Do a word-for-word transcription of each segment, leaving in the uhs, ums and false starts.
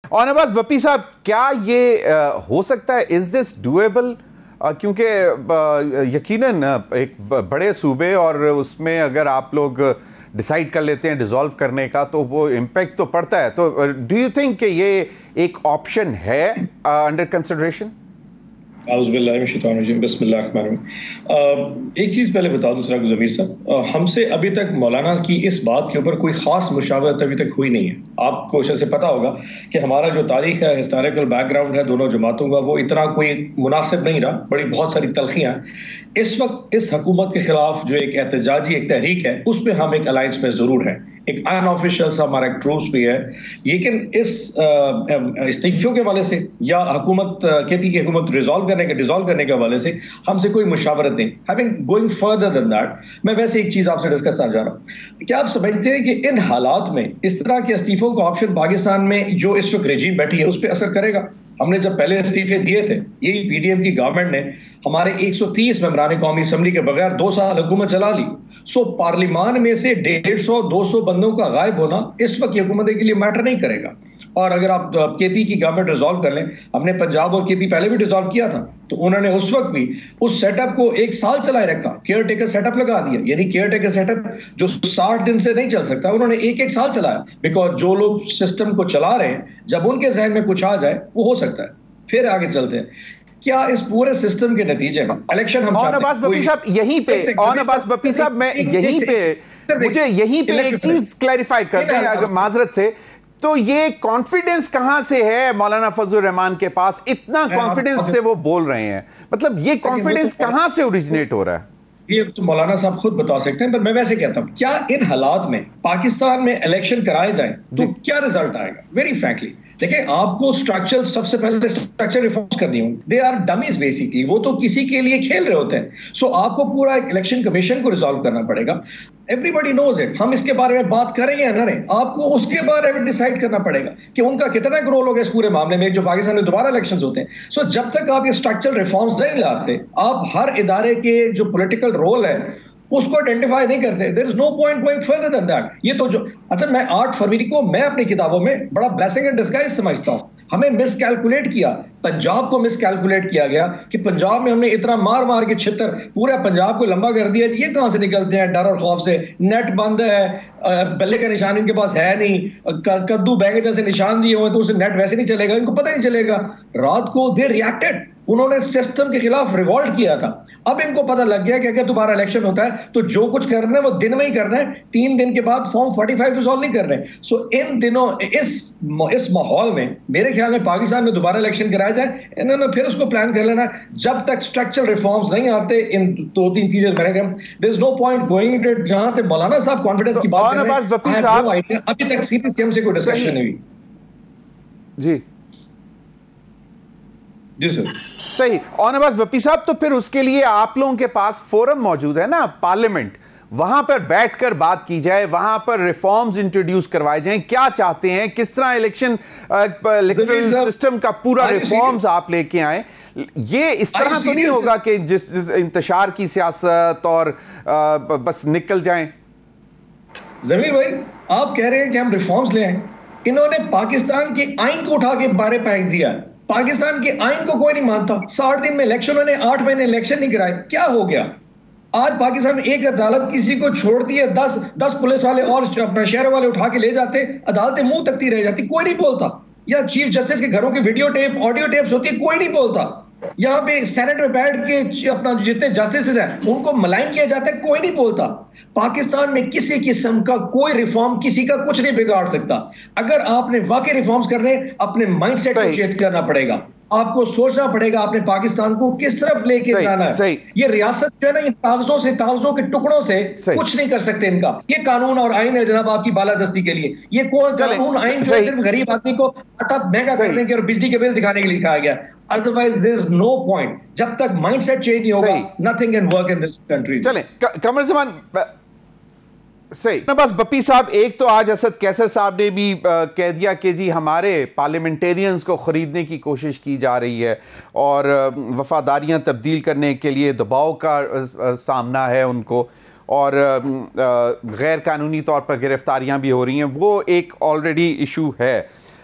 और नवाज बप्पी साहब, क्या ये आ, हो सकता है, इज दिस डूएबल? क्योंकि यकीनन एक बड़े सूबे और उसमें अगर आप लोग डिसाइड कर लेते हैं डिसॉल्व करने का तो वो इम्पैक्ट तो पड़ता है। तो डू यू थिंक कि ये एक ऑप्शन है अंडर कंसिडरेशन? एक चीज़ पहले बता दूं सराग ज़मीर साहब, हमसे अभी तक मौलाना की इस बात के ऊपर कोई ख़ास मुशावरत अभी तक हुई नहीं है। आपको शायद से पता होगा कि हमारा जो तारीख है, हिस्टोरिकल बैकग्राउंड है दोनों जमातों का, वो इतना कोई मुनासिब नहीं रहा। बड़ी बहुत सारी तलखियाँ इस वक्त इस हुकूमत के खिलाफ जो एक एहतजाजी एक तहरीक है, उस पर हम एक अलायंस में ज़रूर है, एक अनऑफिशियल सा हमारा एक ट्रूस भी है। लेकिन इस इस्तीफों के हवाले से या हुकूमत के पी की हुकूमत रिजॉल्व करने के डिसॉल्व करने के हवाले से हमसे कोई मुशावरत नहीं। Having going further than that, मैं वैसे एक चीज आपसे डिस्कस करना चाह रहा हूं। क्या आप समझते हैं कि इन हालात में इस तरह के इस्तीफों का ऑप्शन पाकिस्तान में जो इस वक्त रेजीम बैठी है उस पर असर करेगा? हमने जब पहले इस्तीफे दिए थे, यही पीडीएम की गवर्नमेंट ने हमारे एक सौ तीस मेंबरान कौमी असम्बली के बगैर दो साल हुकूमत चला ली। सो पार्लिमान में से डेढ़ सौ दो सौ बंदों का गायब होना इस वक्त हुकूमत के लिए मैटर नहीं करेगा। और अगर आप केपी की गवर्नमेंट रिजॉल्व कर लें, हमने पंजाब और केपी पहले भी रिजॉल्व किया था, तो उन्होंने उस वक्त भी उस सेटअप को एक साल चलाए रखा, केयर टेकर सेटअप लगा दिया। यानी केयर टेकर सेटअप जो साठ दिन से नहीं चल सकता, उन्होंने एक एक साल चलाया, बिकॉज जो लोग सिस्टम को चला रहे हैं जब उनके जहन में कुछ आ जाए वो हो सकता है। फिर आगे चलते हैं, क्या इस पूरे सिस्टम के नतीजे में इलेक्शन हम और नवाज बप्पी साहब यहीं पे और नवाज बप्पी साहब मैं यहीं पे मुझे यहीं पे एक चीज क्लैरिफाई करते हैं अगर माजरत से, तो ये कॉन्फिडेंस कहां से है मौलाना फजलुर रहमान के पास? इतना कॉन्फिडेंस से वो बोल रहे हैं, मतलब ये कॉन्फिडेंस कहां से ओरिजिनेट हो रहा है? ये तो मौलाना साहब खुद बता सकते हैं, पर मैं वैसे कहता हूं, क्या इन हालात में पाकिस्तान में इलेक्शन कराए जाए तो क्या रिजल्ट आएगा? वेरी फ्रैंकली देखिए, आपको स्ट्रक्चरल सबसे पहले स्ट्रक्चर रिफॉर्म्स करनी होंगी। दे आर डमीज बेसिकली, वो तो किसी के लिए खेल रहे होते हैं। सो so, आपको पूरा एक इलेक्शन कमीशन को रिजॉल्व करना पड़ेगा। एवरीबॉडी नोज इट, हम इसके बारे में बात करेंगे या नहीं, आपको उसके बारे में डिसाइड करना पड़ेगा कि उनका कितना रोल होगा इस पूरे मामले में जो पाकिस्तान में दोबारा इलेक्शंस होते हैं। सो so, जब तक आप ये स्ट्रक्चरल रिफॉर्म्स नहीं लाते, आप हर इदारे के जो पॉलिटिकल रोल है उसको आइडेंटिफाई नहीं करते, there is no point going further than that. ये तो जो अच्छा, मैं आठ फरवरी को मैं अपनी किताबों में बड़ा ब्लेसिंग एंड डिस्गाइज समझता हूं। हमें मिसकैलकुलेट किया, पंजाब को मिसकैलकुलेट किया गया कि पंजाब में हमने इतना मार मार के छितर पूरा पंजाब को लंबा कर दिया। ये कहां से निकलते हैं डर और खौफ से? नेट बंद है, बल्ले का निशान इनके पास है नहीं, कद्दू बैगन जैसे निशान दिए हुए तो उससे नेट वैसे नहीं चलेगा, इनको पता नहीं चलेगा। रात को दे रिएक्टेड, उन्होंने सिस्टम के खिलाफ रिवॉल्ट किया था। अब इनको पता लग गया कि अगर दोबारा इलेक्शन होता है तो जो कुछ करना है वो दिन में ही करना है, तीन दिन के बाद फॉर्म पैंतालीस रिजॉल्व नहीं कर रहे। सो so, इन दिनों इस इस माहौल में मेरे ख्याल में पाकिस्तान में दोबारा इलेक्शन कराया जाए, इन्होंने फिर उसको प्लान कर लेना। जब तक स्ट्रक्चरल रिफॉर्म्स नहीं आते, इन दो तीन चीजें मैंने there is no point going it. जहां तक मौलाना साहब कॉन्फिडेंस की बात कर रहे हैं, अभी तक सीपीसीएम से कोई डिस्कशन नहीं हुई। जी जी सर, सही। और नवाज बप्पी साहब, तो फिर उसके लिए आप लोगों के पास फोरम मौजूद है ना, पार्लियामेंट, वहां पर बैठकर बात की जाए, वहां पर रिफॉर्म्स इंट्रोड्यूस करवाए जाएं। क्या चाहते हैं, किस तरह इलेक्शन इलेक्टोरल सिस्टम का पूरा रिफॉर्म्स आप लेके आए? ये इस तरह तो नहीं होगा कि जिस, जिस इंतशार की सियासत और आ, बस निकल जाएं। जमीर भाई, आप कह रहे हैं कि हम रिफॉर्म्स ले आए, इन्होंने पाकिस्तान के आइन को उठा के बारे फेंक दिया। पाकिस्तान के आइन को कोई नहीं मानता। साठ दिन में इलेक्शन, उन्होंने आठ महीने इलेक्शन नहीं कराए। क्या हो गया? आज पाकिस्तान में एक अदालत किसी को छोड़ती है, दस दस पुलिस वाले और अपना शहरों वाले उठा के ले जाते, अदालतें मुंह तकती रह जाती, कोई नहीं बोलता। या चीफ जस्टिस के घरों की वीडियो टेप ऑडियो टेप्स होती है, कोई नहीं बोलता। यहाँ पे सेनेट में बैठ के अपना जितने जस्टिस हैं उनको मलाइन किया जाता है, कोई नहीं बोलता। पाकिस्तान में किसी किस्म का कोई रिफॉर्म किसी का कुछ नहीं बिगाड़ सकता। अगर आपने वाकई रिफॉर्म्स करने, अपने माइंडसेट को चेंज करना पड़ेगा, आपको सोचना पड़ेगा आपने पाकिस्तान को किस तरफ लेके जाना है। ये रियासत जो है ना, ये कागजों से कागजों के टुकड़ों से कुछ नहीं कर सकते इनका। ये कानून और आइन है जनाब आपकी बालादस्ती के लिए। ये कोई कानून आइन जो सिर्फ गरीब आदमी को आटा महंगा करने के और बिजली के बिल दिखाने के लिए कहा गया। Otherwise there is no point. जब तक माइंडसेट चेंज नहीं होगा, nothing can work in this country. चलें, कमर ज़मान सही। बस बप्पी साहब, एक तो आज असद कैसर साहब ने भी कह दिया कि जी हमारे पार्लियामेंटेरियंस को ख़रीदने की कोशिश की जा रही है और वफादारियां तब्दील करने के लिए दबाव का सामना है उनको, और गैर कानूनी तौर पर गिरफ्तारियां भी हो रही हैं, वो एक ऑलरेडी इशू है।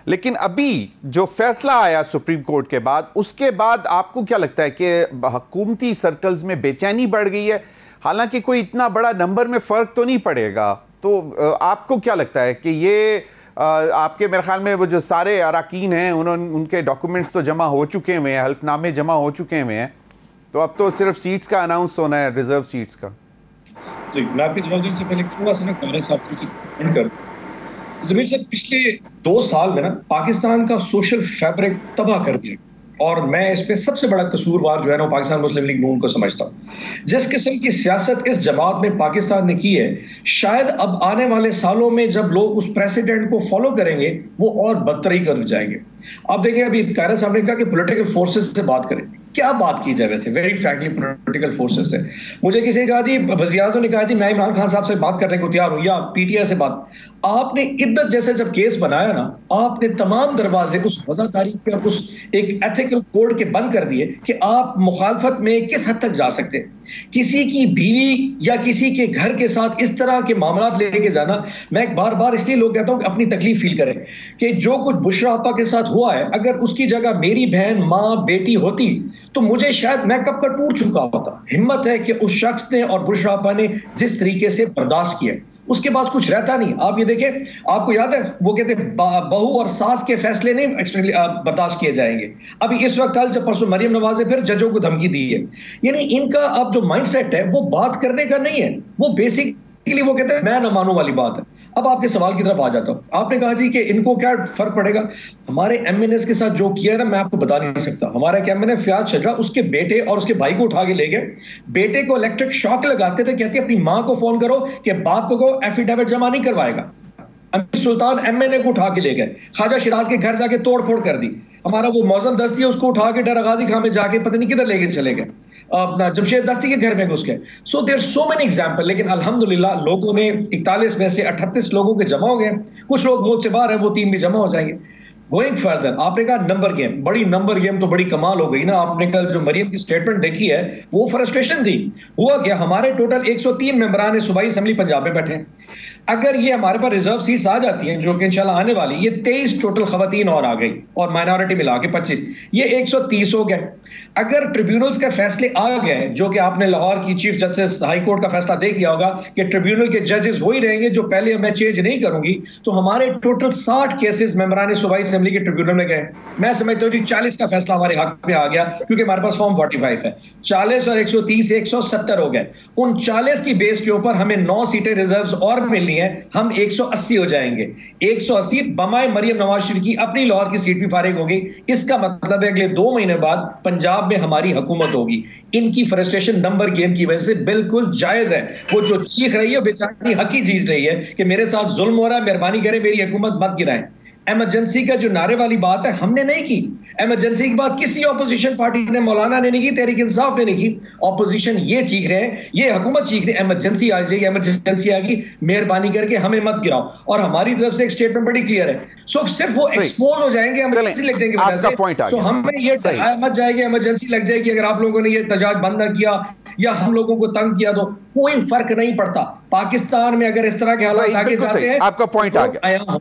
लेकिन अभी जो फैसला आया सुप्रीम कोर्ट के बाद, उसके बाद आपको क्या लगता है कि हुकूमती सर्कल्स में बेचैनी बढ़ गई है? हालांकि कोई इतना बड़ा नंबर में फर्क तो नहीं पड़ेगा, तो आपको क्या लगता है कि ये आपके मेरे ख्याल में वो जो सारे अराकीन हैं उन्होंने उनके डॉक्यूमेंट्स तो जमा हो चुके हुए हैं, हल्फनामे जमा हो चुके हुए हैं, तो अब तो सिर्फ सीट्स का अनाउंस होना है, रिजर्व सीट्स का? जी, मैं आपके जवाब देने से पहले थोड़ा सा ना कांग्रेस साहब को कमेंट कर ज़मीर साहब, पिछले दो साल में ना पाकिस्तान का सोशल फैब्रिक तबाह कर दिया, और मैं इस पे सबसे बड़ा कसूरवार जो है ना पाकिस्तान मुस्लिम लीग नून को समझता हूँ। जिस किस्म की सियासत इस जमात में पाकिस्तान ने की है, शायद अब आने वाले सालों में जब लोग उस प्रेसिडेंट को फॉलो करेंगे वो और बदतरी कर जाएंगे। आप देखें, अभी कायरा साहब ने कहा कि पॉलिटिकल फोर्सेस से बात करें, क्या बात की जाए? वैसे वेरी फ्रैंकली पॉलिटिकल फोर्सेस से, मुझे किसी ने कहा जी, वज़ीर आज़म ने कहा जी मैं इमरान खान साहब से बात करने को तैयार हूं, या पीटीआई से बात। आपने इद्दत जैसे जब केस बनाया ना, आपने तमाम दरवाजे उस वज़ादारी पे, उस एक एथिकल कोड के बंद कर दिए कि आप मुखालफत में किस हद तक जा सकते हैं। किसी की बीवी या किसी के घर के साथ इस तरह के मामला लेके जाना, मैं बार बार इसलिए लोग कहता हूं कि अपनी तकलीफ फील करें कि जो कुछ बुशरा आपा के साथ हुआ है, अगर उसकी जगह मेरी बहन, माँ, बेटी होती तो मुझे शायद मैं कब का टूट चुका होता। हिम्मत है कि उस शख्स ने और बुशरा आपा ने जिस तरीके से बर्दाश्त किया, उसके बाद कुछ रहता नहीं। आप ये देखें, आपको याद है वो कहते बहू और सास के फैसले नहीं बर्दाश्त किए जाएंगे। अभी इस वक्त कल जब परसों मरियम नवाज ने फिर जजों को धमकी दी है। यानी इनका अब जो माइंडसेट है वो बात करने का नहीं है, वो बेसिकली वो कहते हैं मैं ना मानूं वाली बात है। अब आपके सवाल की तरफ आ जाता हूं। आपने कहा जी कि इनको क्या फर्क पड़ेगा? हमारे एमएनएस के साथ जो किया है ना, मैं आपको बता नहीं सकता। हमारा एक एमएनए फयाज शजरा उसके बेटे और उसके भाई को उठा के ले गए, बेटे को इलेक्ट्रिक शॉक लगाते थे, कहते अपनी मां को फोन करो कि बाप को कहो एफिडेविट जमा नहीं करवाएगा। अमीर सुल्तान एमएनए को उठा के ले गए, ख्वाजा शिराज के घर जाके तोड़ फोड़ कर दी। हमारा वो मौजम दस्ती है उसको उठा के डरगाजी खां में जाके पता नहीं किधर लेके चले गए, अपना जमशेद दस्ती के घर में घुस गए। So there so many example. लेकिन अल्हम्दुलिल्लाह लोगों ने इकतालीस में से अट्ठतीस लोगों के जमा हो गए। कुछ लोग मुल्क से बाहर हैं, वो तीन भी जमा हो जाएंगे। गोइंग फर्दर, आपने कहा नंबर गेम, बड़ी नंबर गेम तो बड़ी कमाल हो गई ना। आपने कल जो मरियम की स्टेटमेंट देखी है वो फ्रस्ट्रेशन थी। हुआ क्या, हमारे टोटल एक सौ तीन मेंबरान सूबाई असेंबली पंजाब में बैठे हैं। अगर ये हमारे पास रिजर्व सीट्स आ जाती हैं जो कि इंशाल्लाह आने वाली, ये तेईस टोटल खवातीन और आ गई और माइनॉरिटी मिला के पच्चीस, ये एक सौ तीस हो गए। अगर ट्रिब्यूनल्स के फैसले आ गए, जो कि आपने लाहौर की चीफ जस्टिस हाई कोर्ट का फैसला देख लिया होगा कि ट्रिब्यूनल के जजेस वही रहेंगे जो पहले, मैं चेंज नहीं करूंगी, तो हमारे टोटल साठ केसेस मेंबरान सूबाई असेंबली के ट्रिब्यूनल में गए। मैं समझता हूँ जी चालीस का फैसला हमारे हक में आ गया, क्योंकि हमारे पास फॉर्म पैंतालीस है। चालीस और एक सौ तीस एक सौ सत्तर हो गए। उन चालीस की बेस के ऊपर हमें नौ सीटें रिजर्व्स और मिलनी है, हम एक सौ अस्सी हो जाएंगे। एक सौ अस्सी बमाए मरियम नवाज शरीफ की अपनी लाहौर की सीट भी फारिग होगी। इसका मतलब है अगले दो महीने बाद पंजाब में हमारी हुकूमत होगी। इनकी फ्रस्ट्रेशन नंबर गेम की वजह से बिल्कुल जायज है। वो जो चीख रही है बेचारी हकी चीज रही है कि मेरे साथ जुल्म हो रहा है, मेहरबानी करें मेरी हुकूमत मत गिराएं। इमरजेंसी का जो नारे वाली बात है हमने नहीं की। इमरजेंसी की बात किसी ऑपोजिशन पार्टी ने, मौलाना ने नहीं की, तहरीक इंसाफ ने नहीं की। ऑपोजिशन ये चीख रहे हैं, ये हुकूमत चीख रही है इमरजेंसी आ जाएगी, इमरजेंसी आएगी, मेहरबानी करके हमें मत गिराओ। और हमारी तरफ से एक स्टेटमेंट बड़ी क्लियर है। सो सिर्फ वो एक्सपोज हो जाएंगे इमरजेंसी लग जाएगी वजह से। सो हमें ये डराया मत जाएगी, इमरजेंसी लग जाएगी अगर आप लोगों ने ये तजाज बंद ना किया या हम लोगों को तंग किया तो कोई फर्क नहीं पड़ता। पाकिस्तान में अगर इस तरह के हालात आगे जाते हैं, आपका पॉइंट आ गया।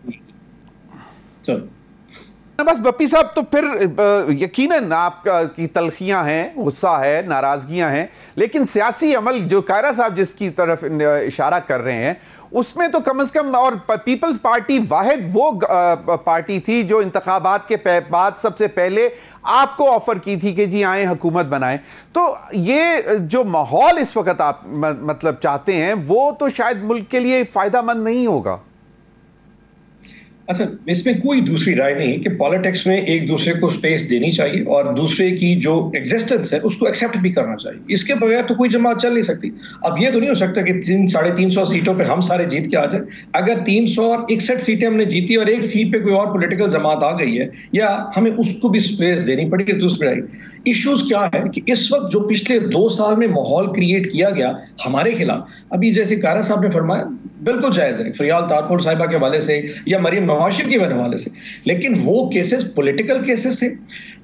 बस बप्पी साहब, तो फिर यकीनन आपका की तलखियां हैं, गुस्सा है, नाराजगियां हैं, लेकिन सियासी अमल जो कायरा साहब जिसकी तरफ इशारा कर रहे हैं उसमें तो कम से कम, और पीपल्स पार्टी वाहिद वो पार्टी थी जो इंतखाबात के बाद सबसे पहले आपको ऑफर की थी कि जी आए हुकूमत बनाएं। तो ये जो माहौल इस वक्त आप मतलब चाहते हैं वो तो शायद मुल्क के लिए फायदामंद नहीं होगा। अच्छा, इसमें कोई दूसरी राय नहीं कि पॉलिटिक्स में एक दूसरे को स्पेस देनी चाहिए और दूसरे की जो एग्जिस्टेंस है उसको एक्सेप्ट भी करना चाहिए। इसके बगैर तो कोई जमात चल नहीं सकती। अब ये तो नहीं हो सकता कि तीन साढ़े तीन सौ सीटों पे हम सारे जीत के आ जाए। अगर तीन सौ और इकसठ सीटें हमने जीती और एक सीट पे कोई और पॉलिटिकल जमात आ गई है, या हमें उसको भी स्पेस देनी पड़ी। इस दूसरी राय इश्यूज क्या है कि इस वक्त जो पिछले दो साल में माहौल क्रिएट किया गया हमारे खिलाफ, अभी जैसे कारा साहब ने फरमाया बिल्कुल जायज है, फरियाल तारपुर साहिबा के हवाले से या मरियम नवाज शरीफ के हवाले से, लेकिन वो केसेस पॉलिटिकल केसेस थे।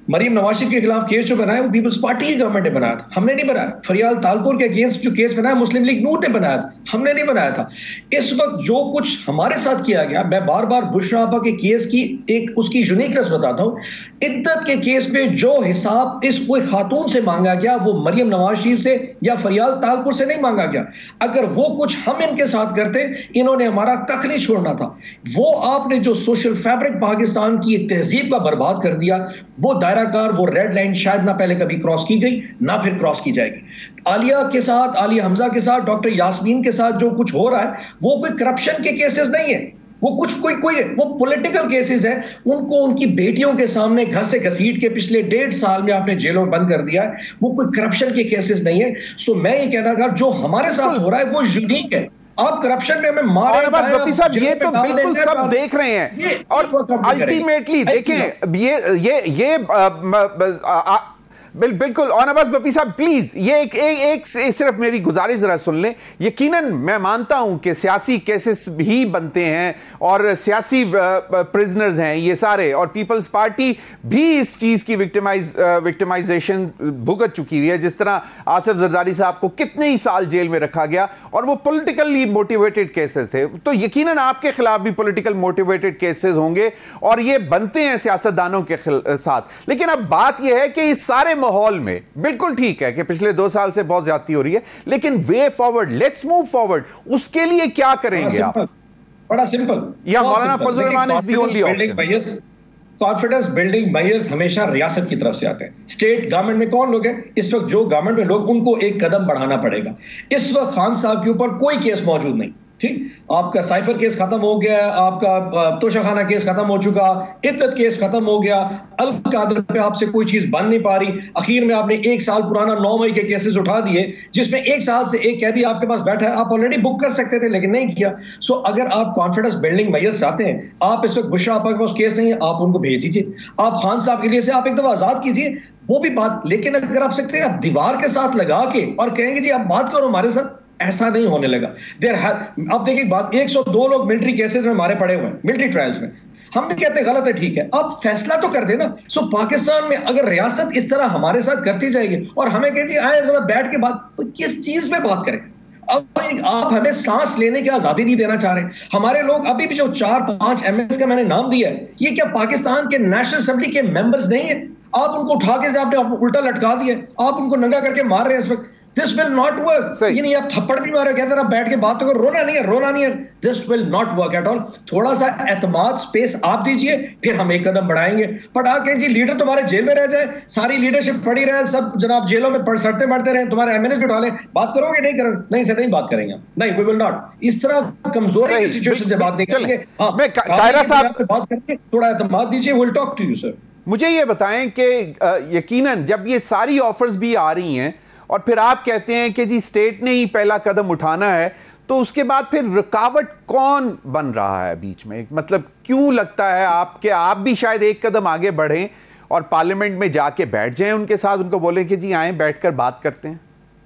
मरियम नवाज शरीफ के खिलाफ केस जो बनाया वो पीपल्स पार्टी की गवर्नमेंट ने बनाया था, हमने नहीं बनाया। फरियाल तालपुर के अगेंस्ट जो केस बनाया मुस्लिम लीग नून ने बनाया था, हमने नहीं बनाया था। इस वक्त जो कुछ हमारे साथ किया गया, मैं बार बार बुशरा आपा के केस की एक उसकी यूनिकनेस बताता हूं। इद्दत के केस में जो हिसाब इस कोई खातून से मांगा गया वो मरियम नवाज शरीफ से या फरियाल तालपुर से नहीं मांगा गया। अगर वो कुछ हम इनके साथ करते, इन्होंने हमारा कख नहीं छोड़ना था। वो आपने जो सोशल फैब्रिक पाकिस्तान की तहजीब का बर्बाद कर दिया, वो दायरा कार, वो रेड लाइन शायद ना पहले कभी क्रॉस की गई ना फिर क्रॉस की जाएगी। आलिया के साथ, आलिया हमजा के साथ, डॉक्टर यास्मीन के साथ जो कुछ हो रहा है वो कोई करप्शन के केसेस नहीं है, वो कुछ कोई कोई वो पॉलिटिकल केसेस है। उनको उनकी बेटियों के सामने घर से घसीट के पिछले डेढ़ साल में आपने जेलों में बंद कर दिया है, वो कोई करप्शन के केसेस नहीं है। सो मैं ये कहना था जो हमारे साथ हो रहा है वो यूनिक है। आप करप्शन में हमें मारे बस बप्पी साहब ये तो बिल्कुल सब देख रहे हैं और अल्टीमेटली देखें ये ये ये आ, आ, आ, बिल, बिल्कुल ऑनबस बप्पी साहब प्लीज ये एक, एक, एक, एक सिर्फ मेरी गुजारिश जरा सुन लें। यकीनन मैं मानता हूं कि सियासी केसेस भी बनते हैं और सियासी प्रिजनर्स हैं ये सारे, और पीपल्स पार्टी भी इस चीज की विक्टिमाइज विक्टिमाइजेशन भुगत चुकी हुई है। जिस तरह आसिफ जरदारी साहब को कितने ही साल जेल में रखा गया और वो पॉलिटिकली मोटिवेटेड केसेस थे, तो यकीनन आपके खिलाफ भी पॉलिटिकल मोटिवेटेड केसेस होंगे और ये बनते हैं सियासतदानों के साथ। लेकिन अब बात यह है कि इस सारे माहौल में बिल्कुल ठीक है कि पिछले दो साल से बहुत ज्यादती हो रही है, लेकिन way forward, let's move forward, उसके लिए क्या करेंगे आप? बड़ा सिंपल, या मौलाना Fazal Rehman is the only option. Confidence building buyers हमेशा रियासत की तरफ से आते हैं। स्टेट गवर्नमेंट में कौन लोग हैं इस वक्त? जो गवर्नमेंट में लोग, उनको एक कदम बढ़ाना पड़ेगा। इस वक्त खान साहब के ऊपर कोई केस मौजूद नहीं, ठीक, आपका साइफर केस खत्म हो गया, आपका तोशाखाना केस खत्म हो चुका, इद्दत केस खत्म हो गया, अल कादर पे आपसे कोई चीज बन नहीं पा रही। आखिर में आपने एक साल पुराना नौ मई के केसेस उठा दिए जिसमें एक साल से एक कैदी आपके पास बैठा है। आप ऑलरेडी बुक कर सकते थे लेकिन नहीं किया। सो अगर आप कॉन्फिडेंस बिल्डिंग मेजर्स चाहते हैं, आप इस वक्त बुशरा आपा के पास केस नहीं है, आप उनको भेज दीजिए। आप खान साहब के लिए से आप एक दफा आजाद कीजिए, वो भी बात। लेकिन अगर आप सकते हैं आप दीवार के साथ लगा के और कहेंगे जी आप बात करो हमारे साथ, ऐसा नहीं होने लगा। देर अब देखिए बात, एक सौ दो लोग मिलिट्री केसेस में मारे पड़े हुए हैं, मिलिट्री ट्रायल्स में। हम भी कहते हैं गलत है, ठीक है, अब फैसला तो कर देना। सो पाकिस्तान में अगर रियासत इस तरह हमारे साथ करती जाएगी और हमें कहे जी आए जरा बैठ के बात, तो किस चीज पे बात करें? अब आप हमें सांस लेने की आजादी नहीं देना चाह रहे। हमारे लोग अभी भी जो चार पांच एमएस का मैंने नाम दिया है, ये क्या पाकिस्तान के नेशनल असेंबली के मेंबर्स नहीं है? आप उनको उठा के आपने उल्टा लटका दिया, आप उनको नंगा करके मार रहे हैं इस वक्त। This will not work. ये नहीं, आप थप्पड़ भी मारे, कहते हैं आप बैठ के बात तो करो, रोना नहीं है, रोना नहीं है। This will not work at all. थोड़ा सा एतमाद स्पेस आप दीजिए, फिर हम एक कदम बढ़ाएंगे। बट आप कहें जी लीडर तुम्हारे जेल में रह जाए, सारी लीडरशिप पड़ी रहे, सब जनाब जेलों में पड़ सड़ते मरते रहे, तुम्हारे एमएनएस भी उठा लें, बात करोगे? नहीं करोगे? नहीं सर, नहीं बात करेंगे, नहीं, we will not। इस तरह कमजोरी की सिचुएशन से बात नहीं करेंगे। हाँ, मैं कायरा साहब बात करके थोड़ा एतमाद दीजिए, we'll talk to you sir। मुझे ये बताएं कि यकीनन जब ये सारी ऑफर्स भी आ रही हैं और फिर आप कहते हैं कि जी स्टेट ने ही पहला कदम उठाना है, तो उसके बाद फिर रुकावट कौन बन रहा है बीच में? मतलब क्यों लगता है आपके आप भी शायद एक कदम आगे बढ़ें और पार्लियामेंट में जाके बैठ जाएं उनके साथ, उनको बोलें कि जी आएं बैठकर बात करते हैं?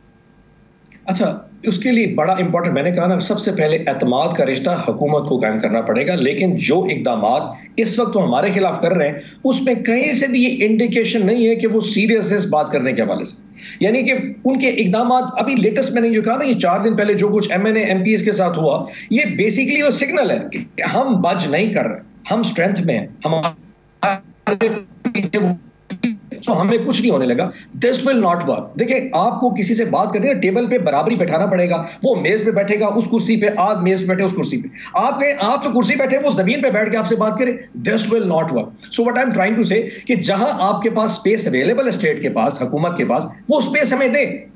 अच्छा, उसके लिए बड़ा इंपॉर्टेंट, मैंने कहा ना, सबसे पहले एतमाद का रिश्ता हुकूमत को कायम करना पड़ेगा। लेकिन जो इकदामात इस वक्त वो हमारे खिलाफ कर रहे हैं, उसमें कहीं से भी ये इंडिकेशन नहीं है कि वो सीरियस है इस बात करने के हवाले से। यानी कि उनके इकदामात, अभी लेटेस्ट मैंने जो कहा ना, ये चार दिन पहले जो कुछ एमएनए एमपीएस के साथ हुआ, ये बेसिकली वो सिग्नल है कि हम बज नहीं कर रहे, हम स्ट्रेंथ में हैं, हमारे तो हमें कुछ नहीं होने लगा। This will not work. देखिए, आपको किसी से बात करनी है, टेबल पे बराबरी बैठाना पड़ेगा। वो मेज पे बैठेगा उस कुर्सी पे, आप मेज पे बैठे उस कुर्सी पे, आप कहें आप तो कुर्सी बैठे, वो जमीन पे बैठ के आपसे बात करें, this will not work. So what I am trying to say कि जहां आपके पास स्पेस अवेलेबल है, स्टेट के पास, हुकूमत के पास, वो स्पेस हमें दें।